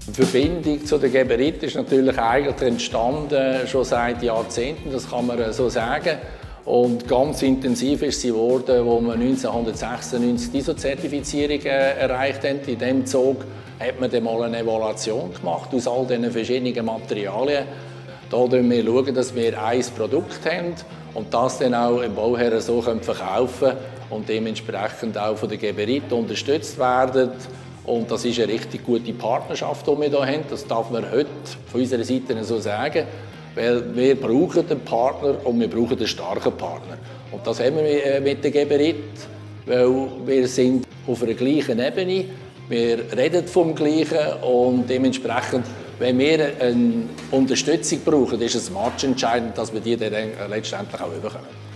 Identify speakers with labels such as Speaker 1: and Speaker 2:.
Speaker 1: Die Verbindung zu der Geberit ist natürlich eigentlich entstanden schon seit Jahrzehnten, das kann man so sagen. Und ganz intensiv ist sie geworden, wo wir 1996 die ISO-Zertifizierung erreicht haben. In diesem Zug hat man dann mal eine Evaluation gemacht aus all diesen verschiedenen Materialien. Da schauen wir, dass wir ein Produkt haben und das dann auch im Bauherren so verkaufen können und dementsprechend auch von der Geberit unterstützt werden. Und das ist eine richtig gute Partnerschaft, die wir hier haben. Das darf man heute von unserer Seite so sagen. Weil wir brauchen einen Partner und wir brauchen einen starken Partner. Und das haben wir mit der Geberit, weil wir sind auf einer gleichen Ebene, wir reden vom Gleichen und dementsprechend, wenn wir eine Unterstützung brauchen, ist es matchentscheidend, dass wir die dann letztendlich auch bekommen.